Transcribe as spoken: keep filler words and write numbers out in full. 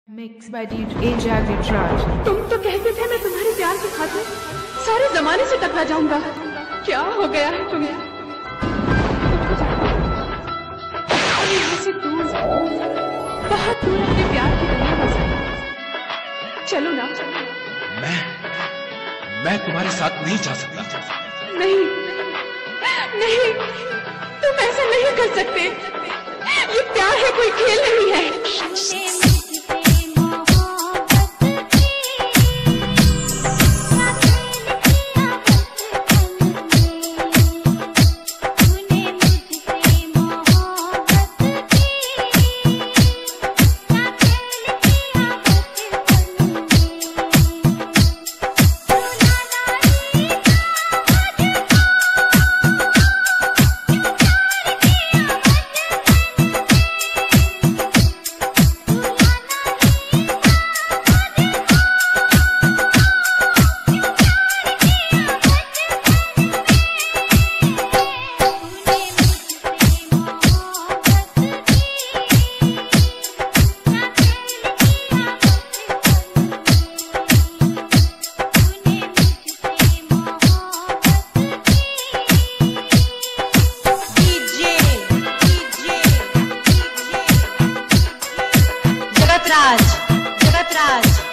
Mixed by D J Jagged Raj। तुम तो कहते थे मैं तुम्हारे प्यार की खातिर सारे जमाने से टकरा जाऊंगा। क्या हो गया है तुम्हें? यहाँ से दूर बहुत दूर अपने प्यार की दुनिया बसाई। चलो ना। मैं मैं तुम्हारे साथ नहीं जा सकता। नहीं नहीं, तुम ऐसा नहीं कर सकते। ये प्यार है, कोई खेल नहीं है। जगत राज, जगत राज।